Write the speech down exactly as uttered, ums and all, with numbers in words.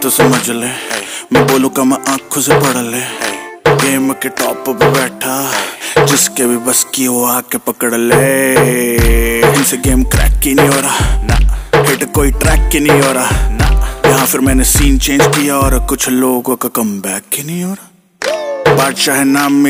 तो समझ ले, मैं बोलूँ का मैं आंखों से पढ़ ले। गेम के टॉप पे बैठा, जिसके भी बस की वो आके पकड़ ले। इनसे गेम क्रैक ही नहीं हो रहा ना, हिट कोई ट्रैक ही नहीं हो रहा ना। यहाँ फिर मैंने सीन चेंज किया और कुछ लोगों का कम बैक ही नहीं हो रहा। बादशाह नाम